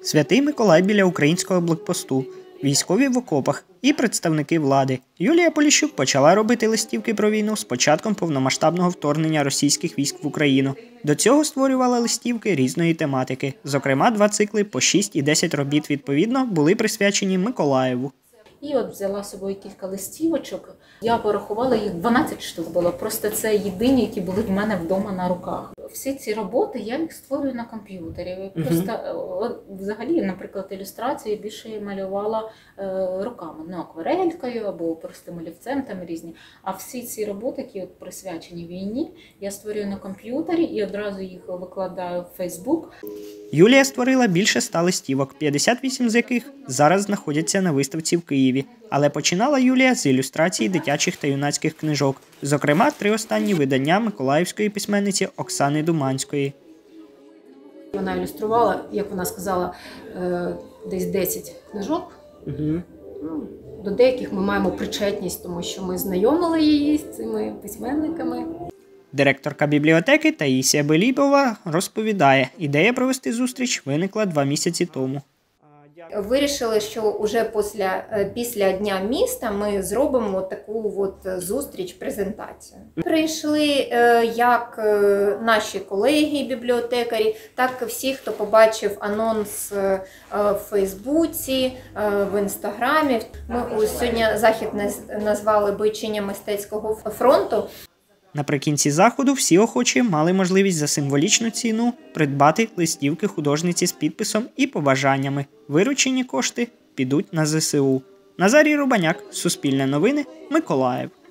Святий Миколай біля українського блокпосту, військові в окопах і представники влади. Юлія Поліщук почала робити листівки про війну з початком повномасштабного вторгнення російських військ в Україну. До цього створювала листівки різної тематики. Зокрема, 2 цикли по 6 і 10 робіт відповідно були присвячені Миколаєву. І от взяла з собою кілька листівочок. Я порахувала, їх 12 штук було. Просто це єдині, які були в мене вдома на руках. Всі ці роботи я їх створюю на комп'ютері. Просто взагалі, наприклад, ілюстрації більше я малювала руками, не акварелькою або простим олівцем, там різні. А всі ці роботи, які от присвячені війні, я створюю на комп'ютері і одразу їх викладаю в Фейсбук. Юлія створила більше 100 листівок, 58 з яких зараз знаходяться на виставці в Києві. Але починала Юлія з ілюстрації дитячих та юнацьких книжок. Зокрема, 3 останні видання миколаївської письменниці Оксани Думанської. Вона ілюструвала, як вона сказала, десь 10 книжок. До деяких ми маємо причетність, тому що ми знайомили її з цими письменниками. Директорка бібліотеки Таїсія Белібова розповідає, ідея провести зустріч виникла 2 місяці тому. Вирішили, що вже після Дня міста ми зробимо таку зустріч, презентацію. Прийшли як наші колеги, бібліотекарі, так і всі, хто побачив анонс в Фейсбуці, в Інстаграмі. Ми сьогодні захід назвали «Бойчиня мистецького фронту». Наприкінці заходу всі охочі мали можливість за символічну ціну придбати листівки художниці з підписом і побажаннями. Виручені кошти підуть на ЗСУ. Назарій Рубаняк, Суспільне новини, Миколаїв.